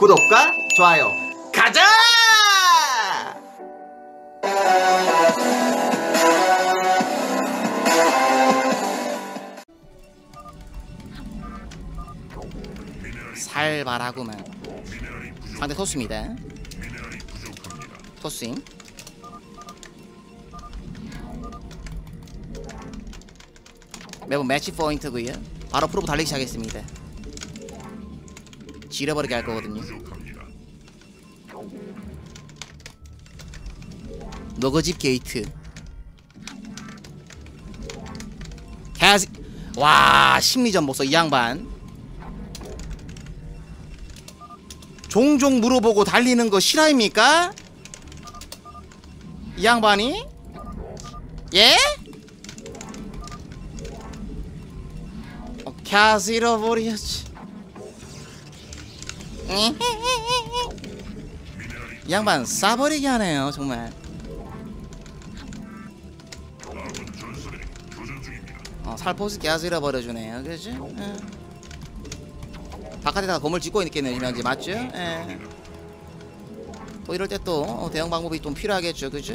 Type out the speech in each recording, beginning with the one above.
구독과 좋아요 가자! 살발하구만. 상대 토스입니다. 토스임. 매번 매치 포인트고요. 바로 프로브 달리기 시작했습니다. 지려버리게 할 거거든요. 너거집 게이트. 개지. 와, 심리전 보소 이 양반. 종종 물어보고 달리는 거 실화입니까? 이 양반이? 예? 캬스 잃어버렸지. 이 양반 싸버리게 하네요 정말. 살포시 캬스 잃어버려주네요. 그죠? 바깥에다가 건물 짓고 있겠네요 현재. 맞죠? 또 이럴 때 또 대응 방법이 좀 필요하겠죠. 그죠?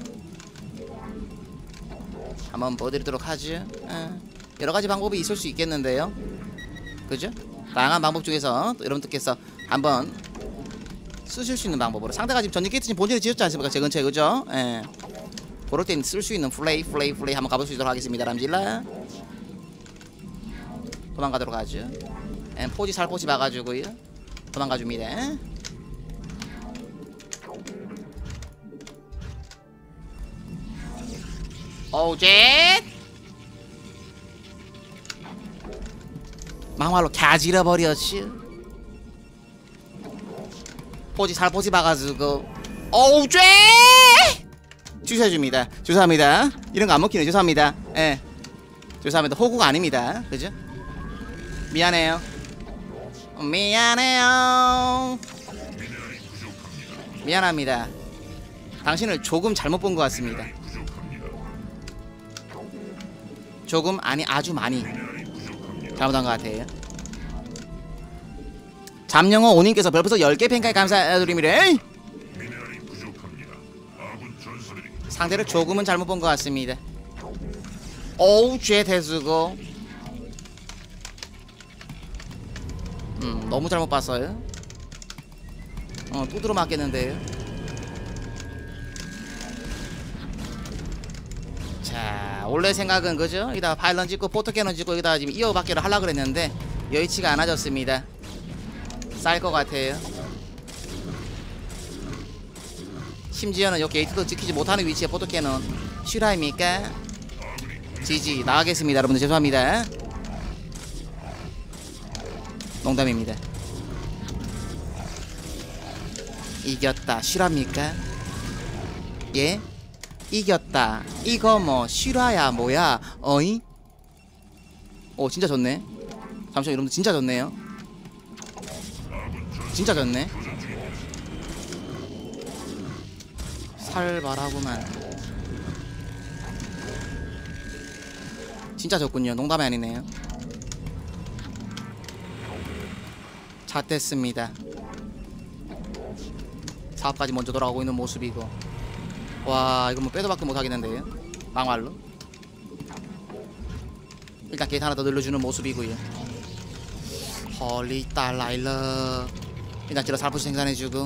한번 보여드리도록 하죠. 여러가지 방법이 있을 수 있겠는데요. 그죠? 다양한 방법 중에서 또 여러분들께서 한번 쓰실 수 있는 방법으로, 상대가 지금 전진 게이트 지금 본진에 지었지 않습니까? 제 근처에. 그죠? 그럴 땐 쓸 수 있는 플레이 한번 가볼 수 있도록 하겠습니다. 람질라 도망가도록 하죠. 포지 살포시 봐가지고요 도망가줍니다. 오젯 막말로 갸지러버렸지. 포지 살포시 봐가지고 오젯 주셔줍니다. 죄송합니다. 이런거 안 먹히네. 죄송합니다. 죄송합니다. 호구가 아닙니다. 그죠? 미안해요. 미안합니다. 당신을 조금 잘못 본 것 같습니다. 조금 아니 아주 많이 잘못한 것 같아요. 잠영어 오님께서 별풍선 10개 팬카이 감사드립니다. 상대를 조금은 잘못 본 것 같습니다. 오우 죄 대수고. 너무 잘못 봤어요. 두드러 맞겠는데요. 자, 원래 생각은 그죠? 여기다 파일런 짓고 포토캐논 짓고 여기다 지금 이어받기를 하려고 그랬는데 여의치가 않아졌습니다. 쌀 것 같아요. 심지어는 요 게이트도 지키지 못하는 위치에 포토캐논 실화입니까? 지지 나가겠습니다. 여러분들 죄송합니다. 농담입니다. 이겼다 실화입니까? 예? 이겼다 이거 뭐 실화야 뭐야 어이? 오 진짜 졌네. 잠시만 여러분들 진짜 졌네요. 진짜 졌네. 살발하구만. 진짜 졌군요. 농담이 아니네요. 잣됐습니다. 사업까지 먼저 돌아가고 있는 모습이고. 와 이거 뭐 빼도 박도 못하겠는데요 막말로. 일단 게이트 하나 더 늘려주는 모습이고요. 헐리 딸라일러. 일단 제가 살포시 생산해주고.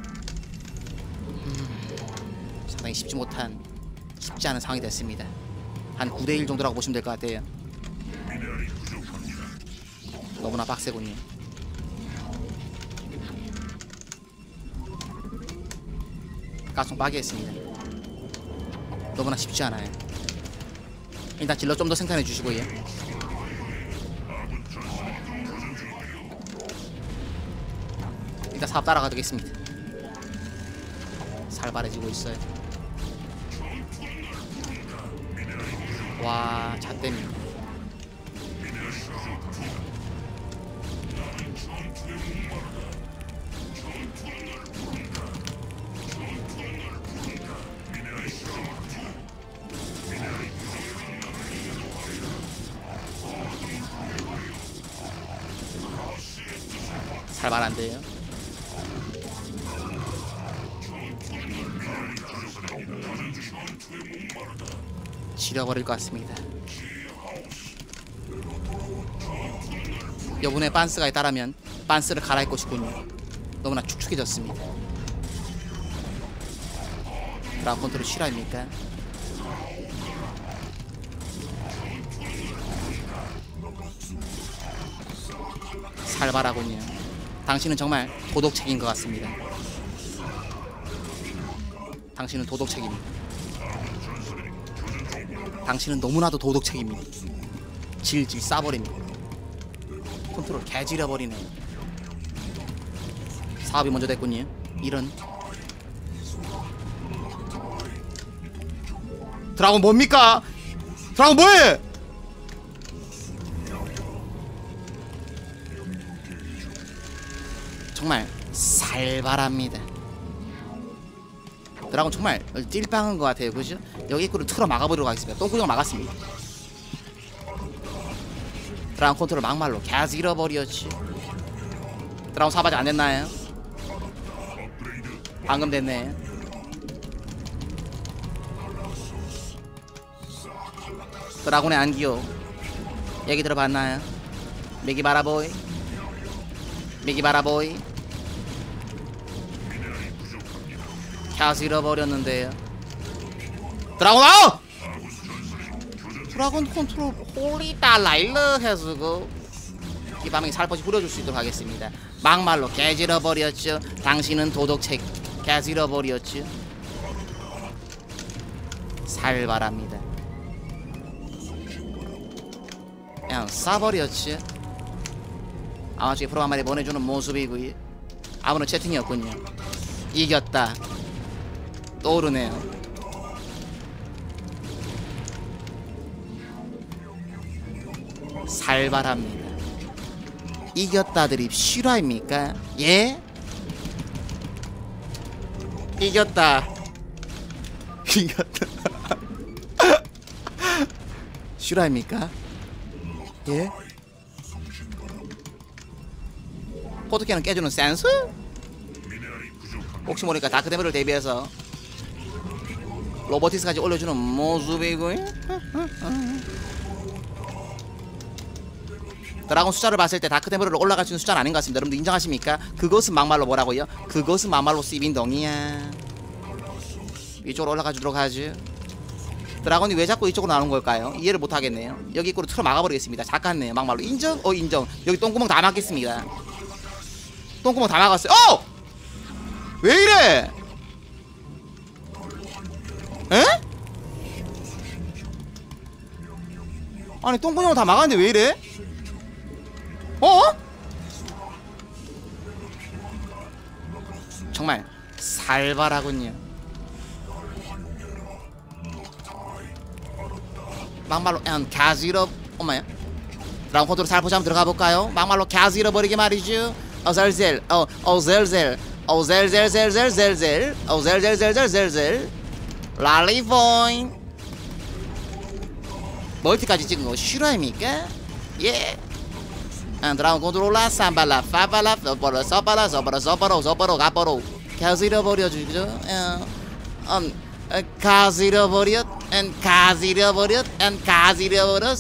상당히 쉽지 않은 상황이 됐습니다. 한 9대1 정도라고 보시면 될 것 같아요. 너무나 빡세군요. 가속 빠개했습니다. 너무나 쉽지 않아요. 일단 질러 좀 더 생산해 주시고요. 일단 사업 따라가겠습니다. 살발해지고 있어요. 와 잣됩니다. 잘 말 안 돼요. 지려버릴 것 같습니다. 여분의 빤스가 있다라면 빤스를 갈아입고 싶군요. 너무나 축축해졌습니다. 드라군 컨트롤 실화입니까? 살벌하군요. 당신은 정말 도덕책인 것 같습니다. 당신은 도덕책입니다. 당신은 너무나도 도덕책입니다. 질질 싸버립니다. 컨트롤 개지려버리네. 사업이 먼저 됐군요. 이런. 드라곤 뭡니까? 드라곤 뭐해? 정말 살벌합니다. 드라곤 정말 띨빵한 것 같아요. 그죠? 여기 입구를 틀어 막아버리도록 하겠습니다. 똥구멍 막았습니다. 드라곤 컨트롤 막말로 개스 잃어버렸지. 드라곤 사바지 안 됐나요? 방금 됐네. 드라곤의 안기요 얘기 들어봤나요? 미기 바라보이, 미기 바라보이. 개스 잃어버렸는데요. 드라곤 아웃! 드라곤 컨트롤 홀리 달라일러 해주고 이 밤에 살포시 뿌려줄 수 있도록 하겠습니다. 막말로 개질러버렸죠. 당신은 도덕책 개질러버렸죠. 살벌합니다. 그냥 쏴버렸죠. 아마추어 프로 한 마리 보내주는 모습이고요. 아무런 채팅이었군요. 이겼다. 떠오르네요. 살벌합니다. 이겼다 드립 실화입니까? 예? 이겼다. 이겼다. 실화입니까? 예? 포트캐논 깨주는 센스? 혹시 모르니까 다크데모를 대비해서 로보티스까지 올려주는 모습이고요. 드라곤 숫자를 봤을 때 다크데모를 올라갈 수 있는 숫자는 아닌 것 같습니다. 여러분들 인정하십니까? 그것은 막말로 뭐라고요? 그것은 막말로 씨빈덩이야. 이쪽으로 올라가 주도록 하지. 드라곤이 왜 자꾸 이쪽으로 나오는 걸까요? 이해를 못하겠네요. 여기 입구로 틀어 막아버리겠습니다. 작았네요. 막말로 인정? 인정. 여기 똥구멍 다 막겠습니다. 똥구멍 다 막았어요. 왜 이래? 에? 아니 똥구멍 다 막았는데 왜 이래? 정말 살벌하군요. 막말로 가스 잃어. 엄마야. 드라곤 컨트롤 살포시 한번 들어가 볼까요? 막말로 가스 잃어버리게 말이죠. 젤젤 젤젤 젤젤젤젤젤젤 젤젤젤젤젤젤 랄리포인. 멀티까지 찍은 거 실화입니까? 예. 드라곤 컨트롤라 삼발라 파발라 서버라 서버라 서버라 서버로 서버로 가버로 가스 잃어버려주죠. 가스 잃어버렸 가스 잃어버렸 가스 잃어버렸.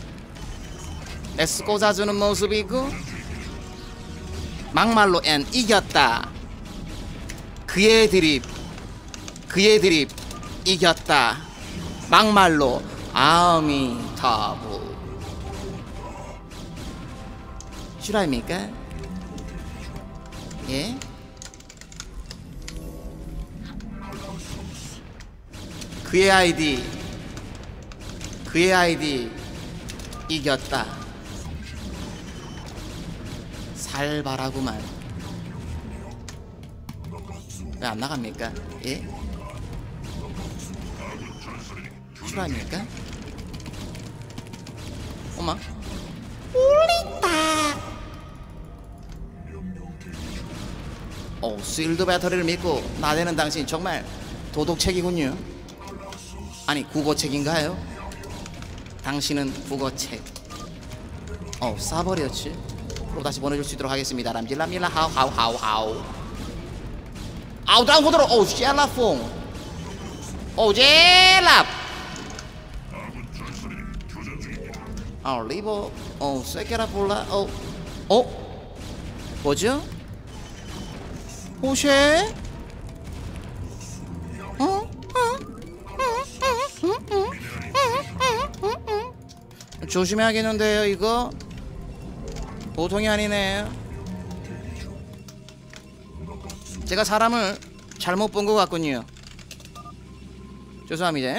레스코 사주는 모습이고 막말로 이겼다. 그의 드립 이겼다. 막말로 아미타부. 실화입니까? 예? 그의 아이디 이겼다. 살벌하구만. 왜 안 나갑니까? 예? 실화입니까? 엄마 올리다. 실드 배터리를 믿고 나대는 당신 정말 도덕책이군요. 아니 국어책인가요? 당신은 국어책. 싸버렸지. 또 다시 보내줄 수 있도록 하겠습니다. 람질람질라 하우. 드라곤 컨트롤 샬라퐁. 오제랍. 리버 세게라 볼라. 뭐죠? 오쉐? 조심해야겠는데요. 이거 보통이 아니네요. 제가 사람을 잘못 본 것 같군요. 죄송합니다.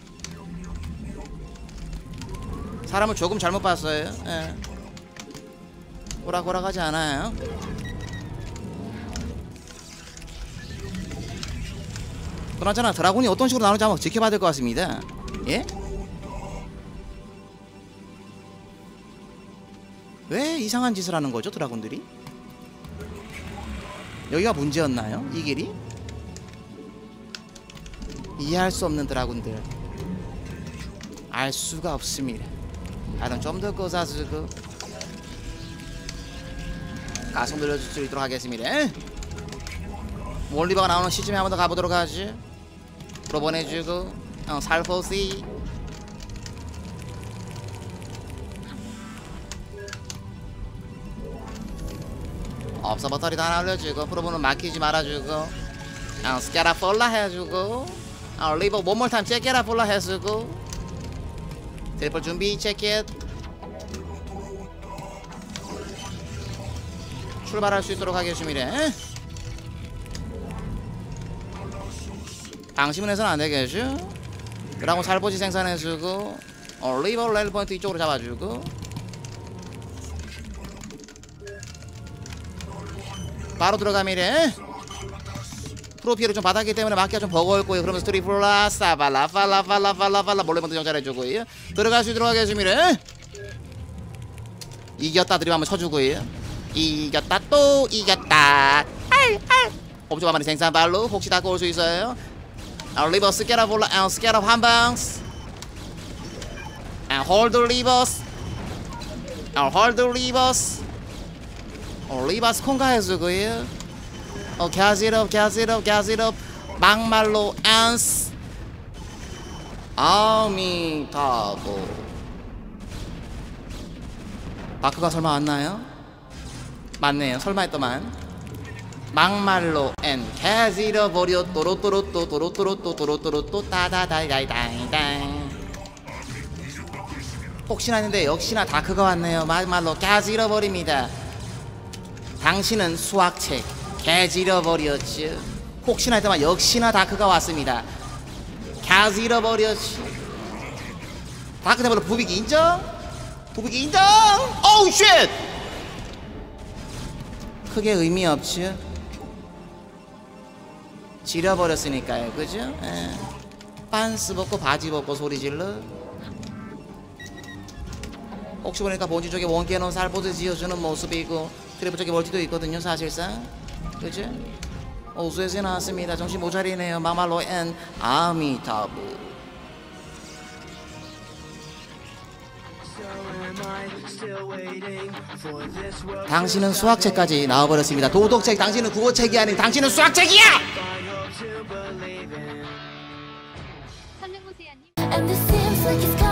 사람을 조금 잘못 봤어요. 꼬락꼬락하지 않아요. 그나저나 드라군이 어떤 식으로 나오는지 한번 지켜봐야 될 것 같습니다. 예? 왜 이상한 짓을 하는 거죠, 드라군들이? 여기가 문제였나요? 이 길이? 이해할 수 없는 드라군들. 알 수가 없습니다. 하여튼 좀 더 꺼사주고 가속 늘려줄 수 있도록 하겠습니다. 몰리버가 나오는 시점에 한번 더 가보도록 하지. 프로 보내주고 살포시. 업서버터리 다 날려주고 프로보는 막히지 말아주고 스캐라 폴라 해주고 리버 원몰 타임 체케라 폴라 해주고 트리플 준비 체켓. 출발할 수 있도록 하겠습니다. 방심은 해서는 안 되겠죠. 그러고 살포시 생산해주고 리버 레일 포인트 이쪽으로 잡아주고 바로 들어갑니다. 프로피를 좀 받았기 때문에 막기가 좀 버거웠고요. 그러면서 트리플라 사발라 팔라 몰래 먼저 정찰해주고요. 들어갈 수 있도록 하겠습니다. 이겼다 드림 한번 쳐주고요. 이겼다 또 이겼다. 옵저가 많이 생산 발로 혹시 다 올 수 있어요. 리버 스캐라 볼라 스캐라 한방스 홀드 리버스 홀드 리버스 리버스 콩가 해주고요. 가지럽 막말로 안스 아미타고. 마크가 설마 왔나요? 맞네요. 설마 했더만. 막말로 엔 가지러버려 또로또로또 따다다다다다다. 혹시나 했는데 역시나 다크가 왔네요. 막말로 가지러버립니다. 당신은 수학책 개지러버렸지. 혹시나 했더만 역시나 다크가 왔습니다. 개지러버렸지. 다크 때문에 부비기 인정? 부비기 인정? 오우 쉣! 크게 의미 없지. 지려버렸으니까요. 그죠? 빤스 벗고 바지 벗고 소리 질러. 혹시 보니까 본진 쪽에 원기에 놓은 살포드 지어주는 모습이고 트리플 쪽에 멀티도 있거든요. 사실상 그죠? 오수에서 나왔습니다. 정신 못 차리네요. 마말로 앤 아미타부. 당신은 수학책까지 나와버렸습니다. 도덕책. 당신은 국어책이 아닌 당신은 수학책이야! 설명보세요님.